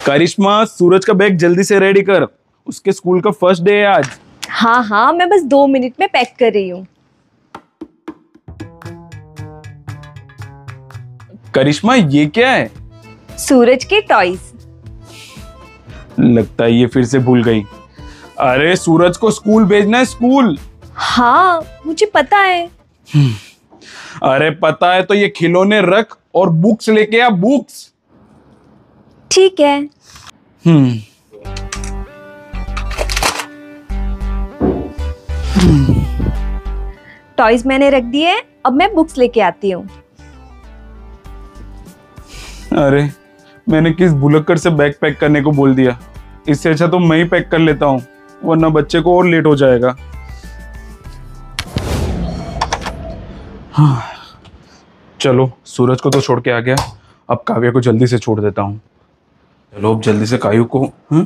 करिश्मा, सूरज का बैग जल्दी से रेडी कर, उसके स्कूल का फर्स्ट डे है आज। हाँ हाँ, मैं बस 2 मिनट में पैक कर रही हूँ। करिश्मा, ये क्या है? सूरज के टॉयज। लगता है ये फिर से भूल गई। अरे सूरज को स्कूल भेजना है, स्कूल। हाँ मुझे पता है। अरे पता है तो ये खिलौने रख और बुक्स लेके आ, बुक्स। ठीक है। टॉयज मैंने रख दिए, अब मैं बुक्स लेके आती हूँ। अरे मैंने किस भुलक्कड़ से बैग पैक करने को बोल दिया। इससे अच्छा तो मैं ही पैक कर लेता हूँ, वरना बच्चे को और लेट हो जाएगा। हाँ, चलो सूरज को तो छोड़ के आ गया, अब काव्या को जल्दी से छोड़ देता हूँ। चलो अब जल्दी से कायू को। हाँ?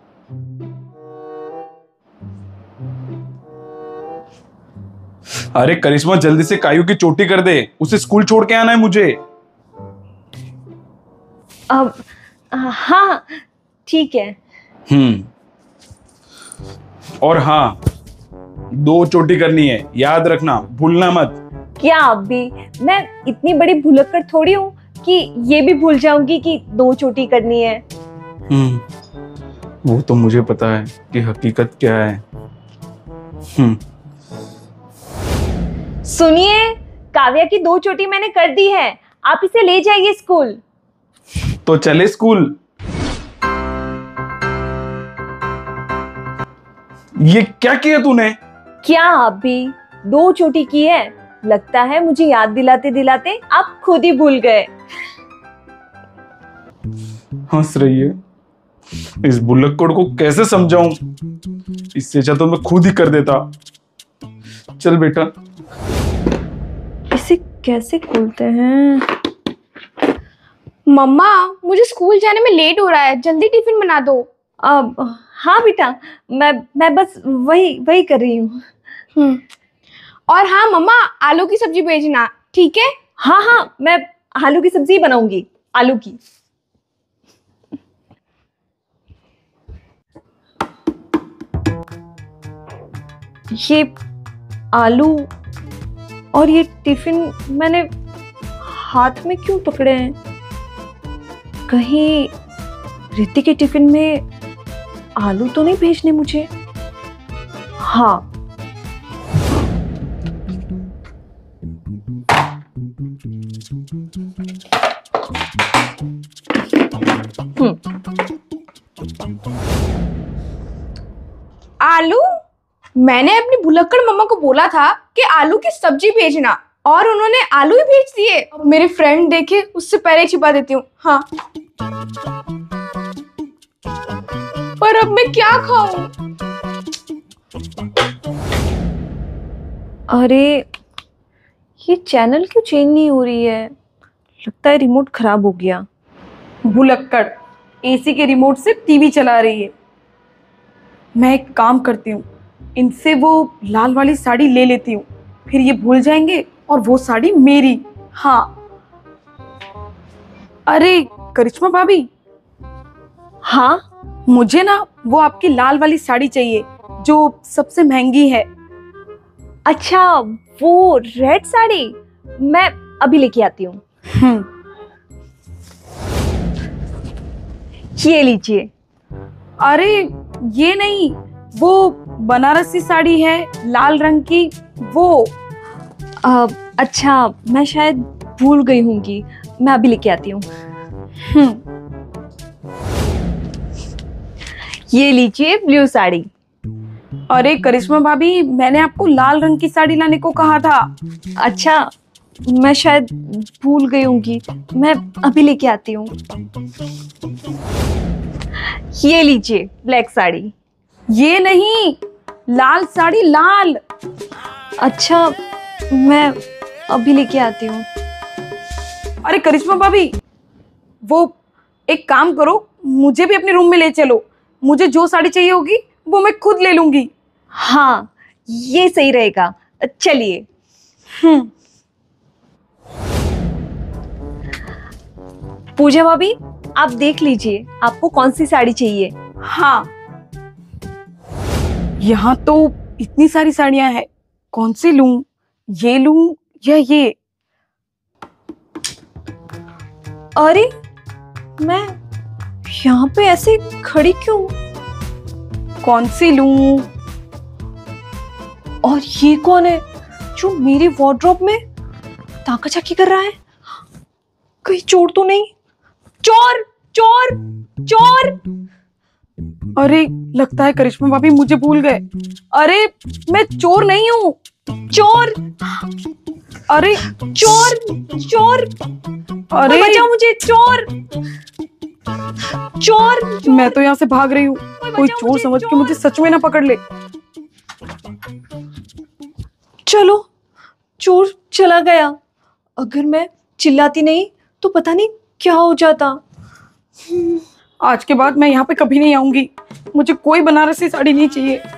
अरे करिश्मा, जल्दी से कायू की चोटी कर दे, उसे स्कूल छोड़ के आना है मुझे। अब हाँ ठीक है। और हाँ, 2 चोटी करनी है, याद रखना, भूलना मत। क्या अभी मैं इतनी बड़ी भुलक्कड़ थोड़ी हूँ कि ये भी भूल जाऊंगी कि 2 चोटी करनी है। वो तो मुझे पता है कि हकीकत क्या है। सुनिए, काव्या की 2 चोटी मैंने कर दी है, आप इसे ले जाइए स्कूल। तो चले स्कूल। ये क्या किया तूने? क्या अभी 2 चोटी की है? लगता है मुझे याद दिलाते दिलाते आप खुद ही भूल गए। हंस रही है। इस भुलक्कड़ को कैसे समझाऊं? इससे अच्छा तो मैं खुद ही कर देता। चल बेटा। इसे कैसे खोलते हैं? मम्मा, मुझे स्कूल जाने में लेट हो रहा है, जल्दी टिफिन बना दो। अब हाँ बेटा, मैं बस वही कर रही हूँ। और हाँ मम्मा, आलू की सब्जी भेजना, ठीक है? हाँ हाँ, मैं आलू की सब्जी बनाऊंगी, आलू की। ये आलू और ये टिफिन मैंने हाथ में क्यों पकड़े हैं? कहीं रिद्धि के टिफिन में आलू तो नहीं भेजने मुझे? हाँ, आलू? मैंने अपनी भुलक्कड़ मम्मा को बोला था कि आलू की सब्जी भेजना, और उन्होंने आलू ही भेज दिए। अब मेरे फ्रेंड देखे उससे पहले ही छिपा देती हूँ। हाँ, पर अब मैं क्या खाऊं? अरे ये चैनल क्यों चेंज नहीं हो रही है? लगता है रिमोट खराब हो गया। भुलक्कड़ एसी के रिमोट से टीवी चला रही है। मैं एक काम करती हूँ, इनसे वो लाल वाली साड़ी ले लेती हूँ, फिर ये भूल जाएंगे और वो साड़ी मेरी। हाँ। अरे करिश्मा भाभी। हाँ, मुझे ना वो आपकी लाल वाली साड़ी चाहिए जो सबसे महंगी है। अच्छा वो रेड साड़ी, मैं अभी लेके आती हूँ। ये लीजिए। अरे ये नहीं, वो बनारसी साड़ी है लाल रंग की, वो। अच्छा मैं शायद भूल गई होंगी, मैं अभी लेके आती हूँ। ये लीजिए ब्लू साड़ी। अरे करिश्मा भाभी, मैंने आपको लाल रंग की साड़ी लाने को कहा था। अच्छा, मैं शायद भूल गई होंगी, मैं अभी लेके आती हूँ। ये लीजिए ब्लैक साड़ी। ये नहीं, लाल साड़ी, लाल। अच्छा मैं अभी लेके आती हूँ। अरे करिश्मा भाभी, वो एक काम करो, मुझे भी अपने रूम में ले चलो। मुझे जो साड़ी चाहिए होगी वो मैं खुद ले लूंगी। हाँ ये सही रहेगा, चलिए। पूजा भाभी, आप देख लीजिए आपको कौन सी साड़ी चाहिए। हाँ, यहाँ तो इतनी सारी साड़ियां हैं, कौन सी लूं? ये लूं या ये? अरे मैं यहाँ पे ऐसे खड़ी क्यों? कौन सी लूं? और ये कौन है जो मेरी वार्डरोब में ताका झाकी कर रहा है? कहीं चोर तो नहीं? चोर चोर चोर! अरे लगता है करिश्मा भाभी मुझे भूल गए। अरे मैं चोर नहीं हूँ। चोर! अरे चोर चोर! अरे बचाओ मुझे! चोर चोर! मैं तो यहाँ से भाग रही हूँ, कोई बचाओ चोर मुझे, समझ के चोर! मुझे सच में ना पकड़ ले। चलो, चोर चला गया। अगर मैं चिल्लाती नहीं तो पता नहीं क्या हो जाता। आज के बाद मैं यहाँ पे कभी नहीं आऊंगी। मुझे कोई बनारसी साड़ी नहीं चाहिए।